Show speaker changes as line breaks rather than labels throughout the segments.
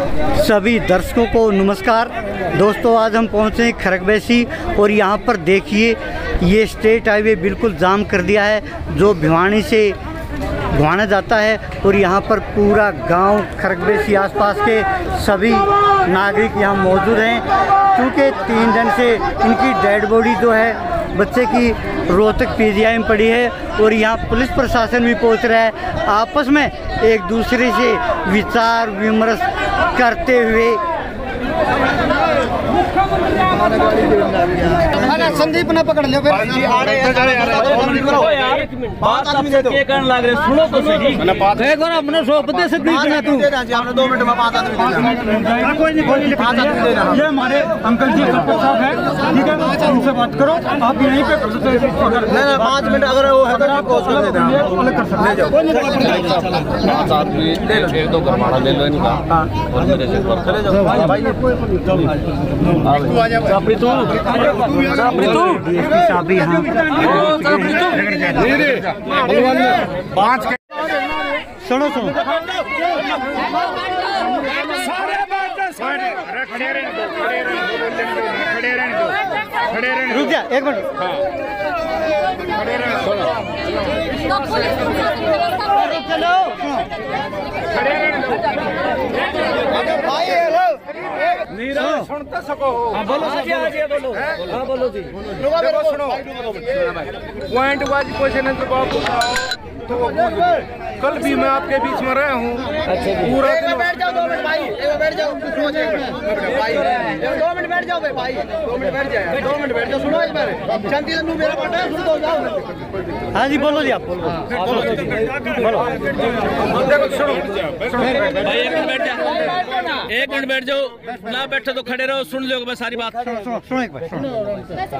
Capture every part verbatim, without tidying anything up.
सभी दर्शकों को नमस्कार। दोस्तों, आज हम पहुंचे हैं खरगबैसी और यहाँ पर देखिए ये स्टेट हाईवे बिल्कुल जाम कर दिया है जो भिवानी से घुमाना जाता है। और यहाँ पर पूरा गांव खरगबैसी आसपास के सभी नागरिक यहाँ मौजूद हैं क्योंकि तीन दिन से इनकी डेड बॉडी जो है बच्चे की रोहतक पीजीआई में पड़ी है और यहाँ पुलिस प्रशासन भी पहुँच रहा है। आपस में एक दूसरे से विचार विमर्श करते हुए
संदीप ने पकड़ लिया। बात आप ये करने लग रहे, सुनो तो सही। एक बार अपने सौ पते से बीच में तू दो मिनट में पाँच आदमी कोई नहीं कोई नहीं पाँच आदमी दे रहा। ये हमारे अंकल जी सरपंच साहब है, ठीक है, उनसे बात करो। आप यहीं पे नहीं पाँच मिनट अगर वो है तो आप उसको दे देना, अलग कर सकते जाओ। पाँच आदमी ले लो, एक दो गरमाड़ा ले लो इनका और मेरे से चले जाओ भाई। चापड़ी तू चापड़ी तू
साहब यहाँ
पाँच
सुनो सुनो रुक जा एक मिनट।
सुनते सको बोलो बोलो हाँ बोलो जी सुनो पॉइंट वाइज क्वेश्चन जवाब तो कल भी मैं आपके बीच में रहा हूँ। पूरा दिन बैठ जाओ, दो मिनट भाई, बैठ जाओ, दो मिनट बैठ जाओ भाई, दो मिनट बैठ जाए, दो मिनट बैठ जाओ। सुनो इस बार चंदी तू मेरा बाटा है, सुन तो जाओ।
हाँ जी बोलो जी आप बोलो बोलो।
देखो सुनो
भाई एक मिनट बैठ जाओ, एक मिनट बैठ जाओ, ना बैठो तो खड़े रहो, सुन लो सारी बात।
सुनो सुनो एक बार।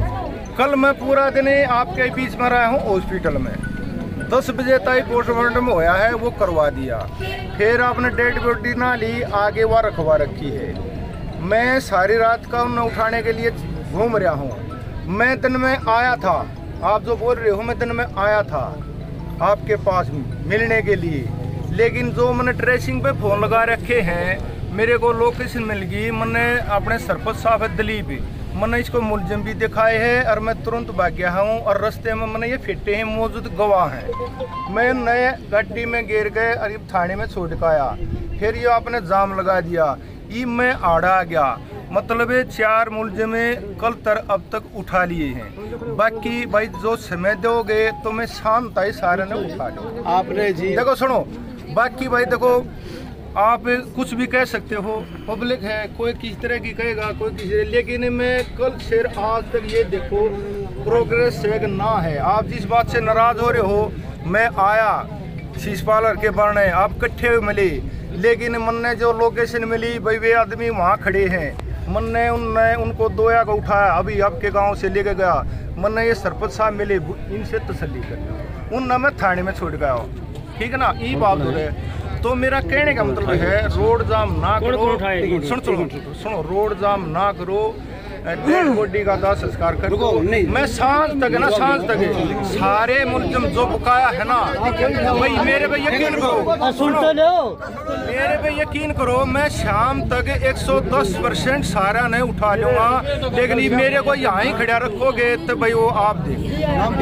कल मैं पूरा दिन आपके बीच में रहा हूँ हॉस्पिटल में। दस बजे तक पोस्टमार्टम होया है, वो करवा दिया। फिर आपने डेड बॉडी ना ली, आगे वह रखवा रखी है। मैं सारी रात का उन्हें उठाने के लिए घूम रहा हूँ। मैं दिन में आया था, आप जो बोल रहे हो, मैं दिन में आया था आपके पास मिलने के लिए, लेकिन जो मैंने ट्रेसिंग पे फोन लगा रखे हैं, मेरे को लोकेशन मिल गई। मैंने अपने सरपंच साहब है दिलीप, मैंने इसको मुलजिम भी दिखाए हैं और मैं तुरंत भाग गया हूँ। और रास्ते में मैंने ये फिटे हैं, मौजूद गवाह हैं। मैं नए गड्डी में गिर गए और ये थाने में छोड़ के आया। फिर ये आपने जाम लगा दिया, ये मैं आड़ा आ गया। मतलब ये चार मुलजिमे कल तर अब तक उठा लिए हैं। बाकी भाई जो समय दोगे तो मैं शांत आई सारे ने उठा लो आपने जी। देखो सुनो, बाकी भाई देखो आप कुछ भी कह सकते हो, पब्लिक है, कोई किस तरह की कहेगा, कोई किस तरह, लेकिन मैं कल से आज तक ये देखो प्रोग्रेस चेक ना है। आप जिस बात से नाराज हो रहे हो, मैं आया शीश पार्लर के बारे, आप इकट्ठे हुए मिले, लेकिन मैंने जो लोकेशन मिली भाई वे आदमी वहाँ खड़े हैं। मैंने उनने उनको दोया को उठाया, अभी आपके गाँव से लेके गया। मैंने ये सरपंच साहब मिले, इनसे तसल्ली कर, उन मैं थाने में छोड़ गया हूँ, ठीक है ना। ये बात हो रही। तो मेरा कहने का मतलब है रोड जाम ना करो, सुन सुनो सुनो रोड जाम ना करो, डेड बॉडी का दाह संस्कार करो। मैं सांझ तक है ना, सांझ तक है सारे मुलजिम जो बकाया है ना भाई, मेरे पे यकीन करो,
सुन तो लो,
मेरे पे यकीन करो, मैं शाम तक एक सौ दस परसेंट सारा नहीं उठा लूंगा। लेकिन ये मेरे को यहाँ ही खड़ा रखोगे तो भाई वो आप देखिए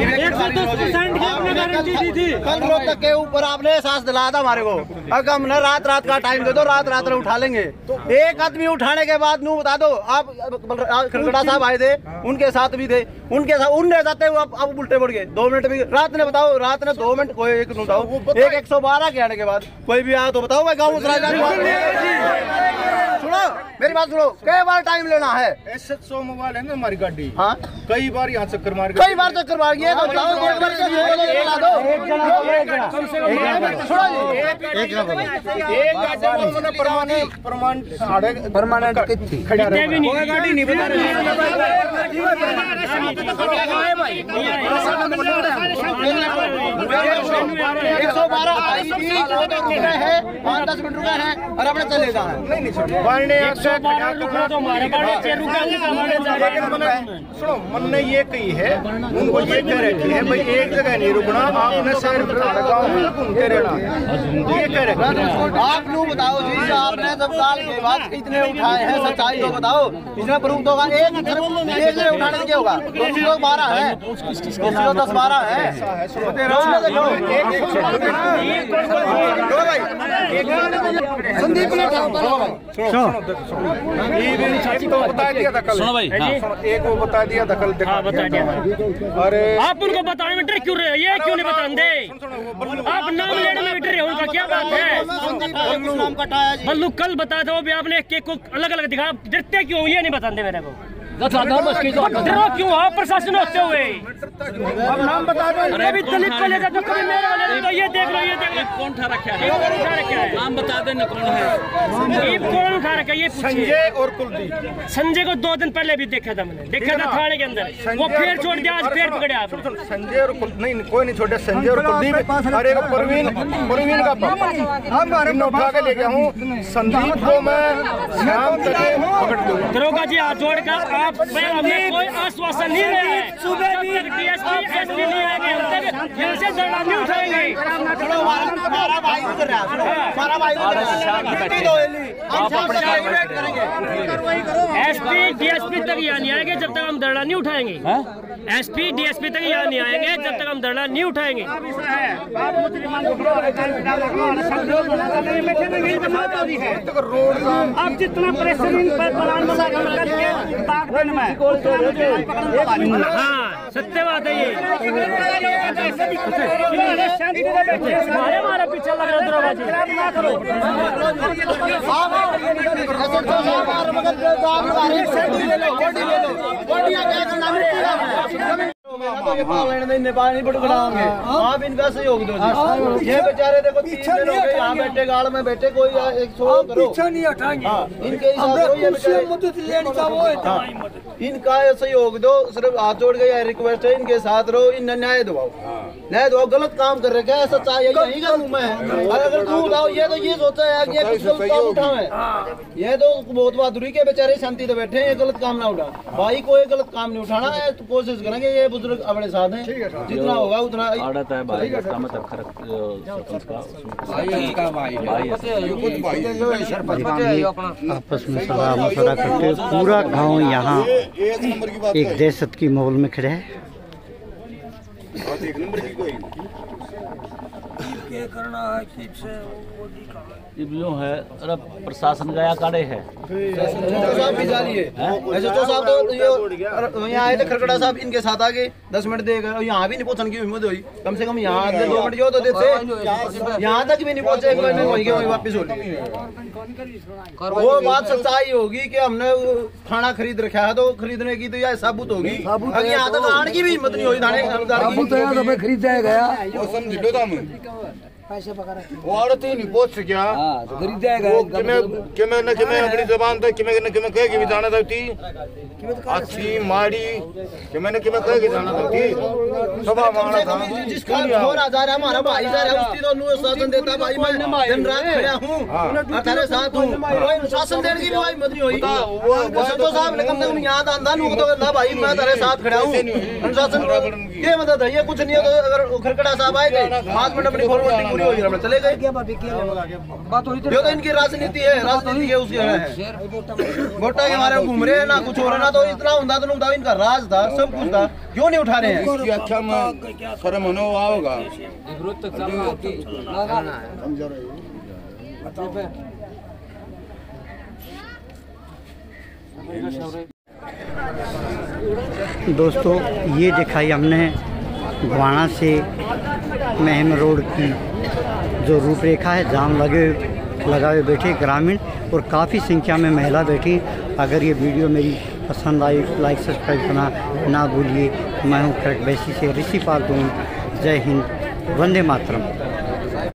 कल रोहतक के ऊपर आपने एहसास दिलाया था हमारे को। अगर हमने रात रात का टाइम दे दो, रात रात में उठा लेंगे। एक आदमी उठाने के बाद नू बता दो, आप खड़गड़ा साहब आए थे, उनके साथ भी थे, उनके साथ उनने जाते हुए आप उल्टे पड़ गए। दो मिनट भी रात ने बताओ, रात ने दो मिनट कोई एक बताओ, एक एक सौ बारह के आने के बाद कोई भी आया तो बताओ। मैं गाँव सुनो मेरी बात सुनो, कई बार टाइम लेना है।
एस एच सौ मोबाइल है ना हमारी गाड़ी,
हाँ
कई बार यहाँ चक्कर मार
कई बार चक्कर मार गए तो बताओ।
परमानेंट गाड़ी नहीं बता रही एक सौ बारह है, पाँच दस मिनट रुका है और अपने चले जाना है। नहीं नहीं मारने आके सुनो, मन ने ये कही है, उनको ये कह रखी है भाई एक जगह नहीं रुकना, आपने शहर गाँव में घूमते रहना, ये कह रखी।
आप लोग बताओ जी, आपने जब काल के बाद कितने उठाए हैं, सच्चाई तो बताओ, इसमें प्रूफ होगा। एक एक जगह उठाने से क्या होगा? दो लोग बारह है, दस बारह है। संदीप ने
बता दिया था कल,
सुनो भाई,
एक वो बता दिया था कल,
हाँ, बता दिया।
अरे
आप उनको बताने में डर क्यों रहे हैं? ये क्यों नहीं बताते? आप नाम लेने में डर रहे हो, उनका क्या बात है? बल्लू कल बता दो भी, आपने एक केक को अलग अलग दिखा, डरते क्यों ये नहीं बताते मेरे को? डरो क्यों आप प्रशासन होते हुए? अब नाम बता दो। अरे अभी दलित को लेकर तो कभी मेरे वाले तो ये देख लो, ये देख लो कौन उठा रखा है, कौन उठा रखा है, नाम बता देना कौन है, ये कौन उठा रखा है ये
संजय और कुलदीप।
संजय को दो दिन पहले भी देखा था मैंने, देखा था थाने के अंदर, वो फिर छोड़ दिया, आज फिर पकड़े आप।
संजय और नहीं, कोई नहीं छोड़े, संजय और कुलदीप। अरे परवीन, परवीन का पापा हम उठा के ले गया हूँ, संदीप को मैं शाम तक पकड़ दूंगा।
दरोगा जी हाथ जोड़कर आप हमें कोई आश्वासन नहीं रहे हैं, सुबह भी डीएसपी एसपी नहीं आएंगे, हम तक यहाँ से धरना नहीं उठाएंगे। एसपी डीएसपी तक यहाँ नहीं आएंगे जब तक हम धरना नहीं उठाएंगे। एसपी डीएसपी तक यहाँ नहीं आएंगे जब तक हम धरना नहीं उठाएंगे।
आप जितना प्रेशर इन पर
हाँ सत्य बात है ये। हमारे हमारे पीछे लग रहा दरोगा जी।
नेपाल नहीं बट बनाओगे, आप इनका सहयोग दो जी। ये बेचारे देखो तीन दिन हो गए यहाँ बैठे, गाड़ में बैठे, कोई एक सौ करो
पीछे नहीं हटाएंगे।
इनके इनका सहयोग दो, सिर्फ हाथ जोड़ के रिक्वेस्ट है, इनके साथ रहो, इन न्याय दबाओ, न्याय दबाओ। गलत काम कर रखे हैं, सच्चाई यही करूँ मैं। अगर तू बताओ, ये तो ये सोचा है कि ये कुछ गलत काम उठावे, ये तो बहुत बहादुरी के बेचारे शांति से बैठे हैं, ये गलत काम ना उठा। भाई कोई गलत काम नहीं उठाना है, तो कोशिश करेंगे, ये बुजुर्ग अपने साथ हैं, जितना होगा उतना
आड़त है भाई, इसका मतलब खरक
आपस में सलाह मशवरा करते हुए पूरा गांव यहाँ एक दहशत की माहौल में खड़े है।
यूं है, अरे प्रशासन गया काड़े है,
साहब भी जाली है। ऐसे तो साहब तो ये यहाँ आए थे, खरकड़ा साहब इनके साथ आ गए, दस मिनट दे गए, यहाँ भी नहीं पहुँचने की हिम्मत हुई। कम से कम यहाँ दो मिनट जो तो देते, यहाँ तक भी नहीं पहुँचे, वहीं वहीं वापिस हो गई। वो बात सच्चाई होगी कि हमने खाना खरीद रखा है, तो खरीदने की तो यह साबुत होगी। अगर यहाँ तक आने की भी हिम्मत नहीं हुई थाने
खरीदा गया
वो औरत ही नहीं पहुंच सकिया,
खरीद जाएगा
किमें न किमें अपनी जबान तक किमें न किमें कह के भी जाना थी, अच्छी माड़ी किमें न किमें कह के जाना थी, सब हमारा था।
जिसका घर आ जा रहा है, हमारा भाई जा रहा है, उसकी तो नु शासन देता भाई, मैं दिन रात खड़ा हूँ, तेरे साथ हूँ, कोई शासन देने की भी भाई मत नहीं हुई। तो साहब ने कम से कम याद आंदा नु तो कहता भाई मैं तेरे साथ खड़ा हूँ, अनुशासन ये मदद है, ये कुछ नहीं है। तो अगर खरकड़ा साहब आए थे, पाँच मिनट अपनी फॉर्मेलिटी पूरी होगी, हम चले गए। ये तो इनकी राजनीति है, राजनीति है उसके है, वोटा के हमारे घूम रहे हैं ना, कुछ हो रहा ना। तो इतना होता तो बताओ, इनका राज था, सब कुछ था, क्यों नहीं उठा रहे हैं?
अच्छा में शर्म होने होगा।
दोस्तों ये दिखाई हमने गुवाना से महम रोड की जो रूपरेखा है, जाम लगे लगाए बैठे ग्रामीण और काफ़ी संख्या में महिला बैठी। अगर ये वीडियो मेरी पसंद आई, लाइक सब्सक्राइब करना ना भूलिए। मैं हूँ खरकबैसी से ऋषि पाल दूँ। जय हिंद, वंदे मातरम।